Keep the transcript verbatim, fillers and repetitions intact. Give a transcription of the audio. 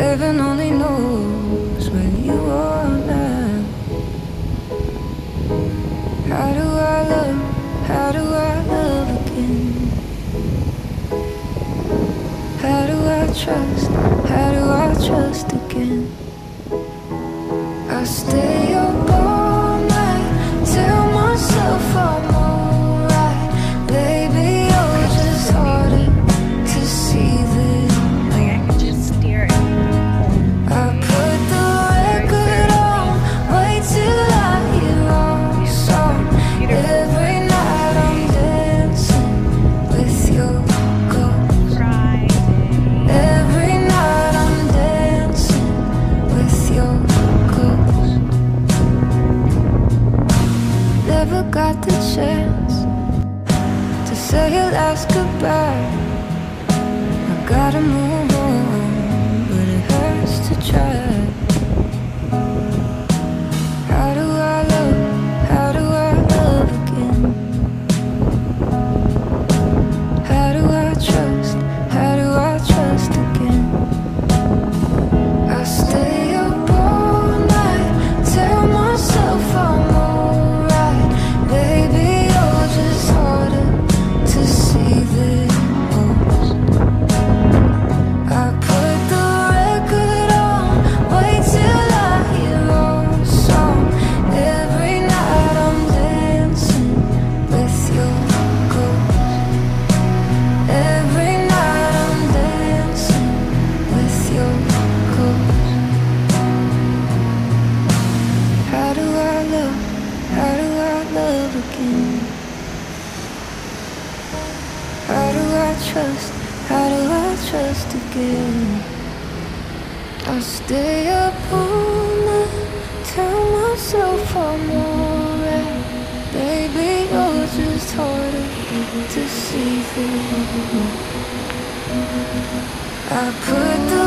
Heaven only knows where you are now. How do I love, how do I love again? How do I trust, how do I trust again? I stay up all night, tell myself I'm alright. Baby, you're just harder to see than Like I could just steer it. I put the record on, wait till I hear our song. Every night I'm dancing with your ghost. Every night I'm dancing with your ghost. Never got the chance to say your last goodbye. I gotta move on, but it hurts to try. How do I love, how do I love again? How do I trust, how do I trust again? I stay up all night, tell myself I'm alright. Baby, you're just harder to see than most. I put the record on, wait till I hear our song. Every night I'm dancing with your ghost. Every night I'm dancing with your ghost. How do I love, how do I love again? How do I trust, how do I trust again? I stay up all night, tell myself I'm alright. Baby, you're just harder to see through. I put the